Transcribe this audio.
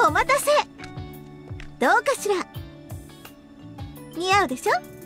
お待たせ。どうかしら。似合うでしょ。